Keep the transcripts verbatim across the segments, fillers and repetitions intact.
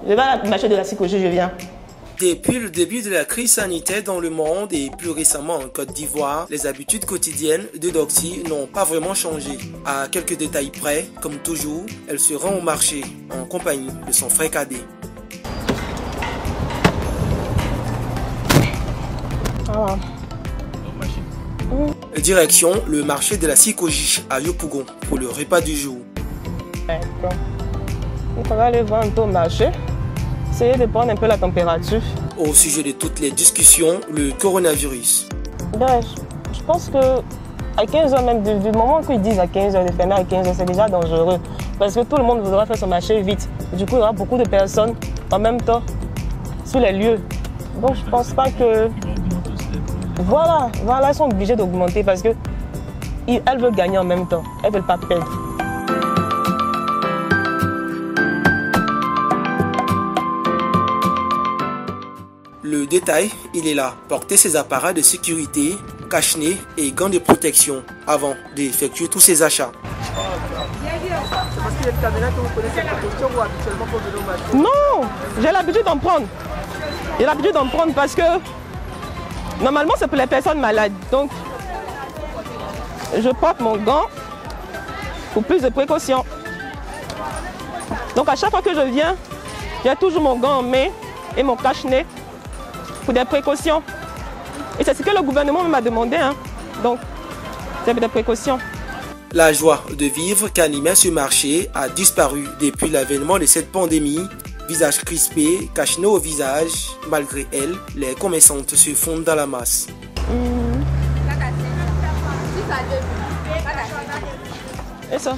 Je vais à la marché de la Sikoji, je viens. Depuis le début de la crise sanitaire dans le monde et plus récemment en Côte d'Ivoire, les habitudes quotidiennes de Doxy n'ont pas vraiment changé. À quelques détails près, comme toujours, elle se rend au marché en compagnie de son frère cadet. Ah. Mmh. Direction le marché de la Sikoji à Yopougon pour le repas du jour. D'accord. On va aller voir un peu au marché. Essayer de prendre un peu la température. Au sujet de toutes les discussions, le coronavirus. Ben, je, je pense que à quinze heures, même du, du moment qu'ils disent à quinze heures, de fermer à quinze heures, c'est déjà dangereux. Parce que tout le monde voudra faire son marché vite. Du coup, il y aura beaucoup de personnes en même temps sur les lieux. Donc, je pense pas que... Voilà, voilà, elles sont obligées d'augmenter parce qu'elles veulent gagner en même temps. Elles ne veulent pas perdre. Le détail, il est là. Porter ses appareils de sécurité, cache-nez et gants de protection avant d'effectuer tous ses achats. Non, j'ai l'habitude d'en prendre. J'ai l'habitude d'en prendre parce que normalement c'est pour les personnes malades. Donc je porte mon gant pour plus de précautions. Donc à chaque fois que je viens, j'ai toujours mon gant en main et mon cache-nez pour des précautions. Et c'est ce que le gouvernement m'a demandé. Hein. Donc, c'est des précautions. La joie de vivre qu'animait ce marché a disparu depuis l'avènement de cette pandémie. Visage crispé, cache-nez au visage, malgré elle, les commerçantes se fondent dans la masse. Mmh. Et ça?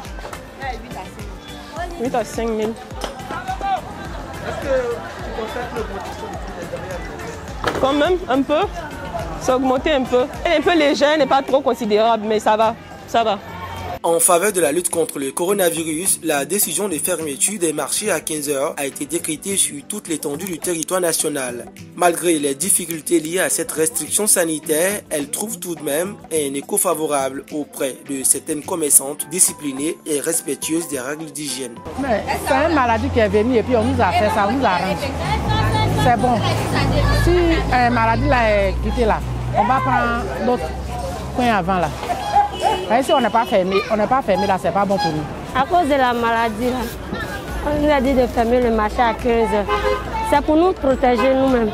huit à cinq mille. Est-ce que tu constates l'augmentation du prix? Quand même, un peu. Ça a augmenté un peu. Elle est un peu légère, n'est pas trop considérable, mais ça va. Ça va. En faveur de la lutte contre le coronavirus, la décision de fermeture des marchés à quinze heures a été décrétée sur toute l'étendue du territoire national. Malgré les difficultés liées à cette restriction sanitaire, elle trouve tout de même un écho favorable auprès de certaines commerçantes disciplinées et respectueuses des règles d'hygiène. C'est une maladie qui est venue et puis on nous a fait ça, on nous arrange. C'est bon. Si une maladie là est quittée là, on va prendre d'autres coins avant là. Et si on n'est pas fermé, on n'est pas fermé là, c'est pas bon pour nous. À cause de la maladie là, on nous a dit de fermer le marché à quinze heures. C'est pour nous protéger nous-mêmes.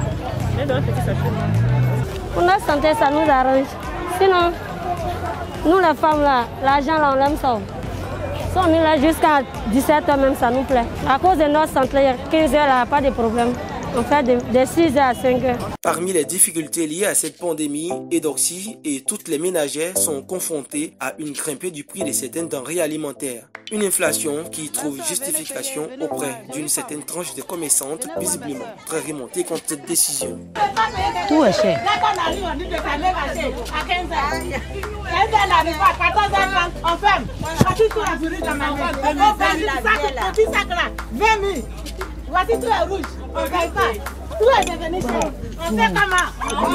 Pour notre santé, ça nous arrange. Sinon, nous les femmes là, l'argent là, on l'aime ça. Si on est là jusqu'à dix-sept heures même, ça nous plaît. À cause de notre santé, quinze heures là, pas de problème. On fait de, de six heures à cinq heures. Parmi les difficultés liées à cette pandémie, Edoxy et toutes les ménagères sont confrontées à une grimpée du prix de certaines denrées alimentaires. Une inflation qui trouve justification auprès d'une certaine tranche de commerçantes, visiblement très remontée contre cette décision. Tout est cher. Voici tout est rouge, on ne paye pas. Tout est devenu cher. On fait comment?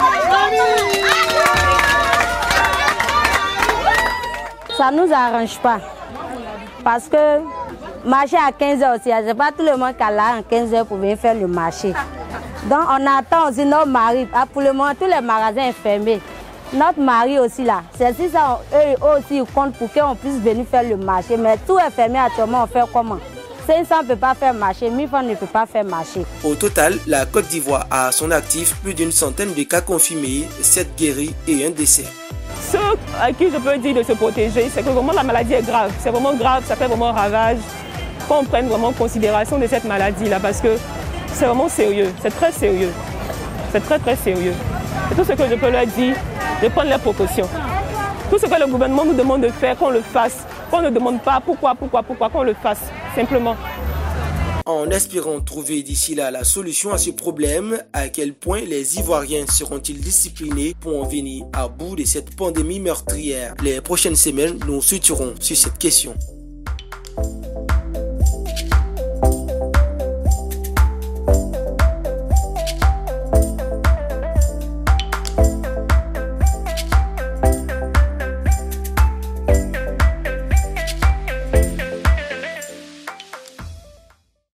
Ça ne nous arrange pas. Parce que marché à quinze heures aussi, ce n'est pas tout le monde qui a là en quinze heures pour venir faire le marché. Donc on attend aussi notre mari. Pour le moment, tous les magasins sont fermés. Notre mari aussi là. C'est si ça, eux aussi ils comptent pour qu'on puisse venir faire le marché. Mais tout est fermé actuellement, on fait comment? cinq cents ne peut pas faire marcher, mille francs ne peut pas faire marcher. Au total, la Côte d'Ivoire a à son actif plus d'une centaine de cas confirmés, sept guéris et un décès. Ce à qui je peux dire de se protéger, c'est que vraiment la maladie est grave. C'est vraiment grave, ça fait vraiment ravage. Qu'on prenne vraiment en considération de cette maladie-là parce que c'est vraiment sérieux, c'est très sérieux. C'est très très sérieux. C'est tout ce que je peux leur dire, de prendre les précautions. Tout ce que le gouvernement nous demande de faire, qu'on le fasse. Qu'on ne demande pas pourquoi, pourquoi, pourquoi, qu'on le fasse, simplement. En espérant trouver d'ici là la solution à ce problème, à quel point les Ivoiriens seront-ils disciplinés pour en venir à bout de cette pandémie meurtrière? Les prochaines semaines, nous suivrons sur cette question.